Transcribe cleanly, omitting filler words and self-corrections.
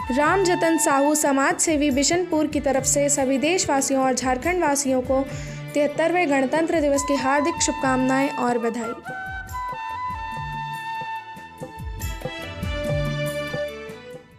राम जतन साहू समाज सेवी बिशनपुर की तरफ से सभी देशवासियों और झारखंड वासियों को 73वें गणतंत्र दिवस की हार्दिक शुभकामनाएं और बधाई।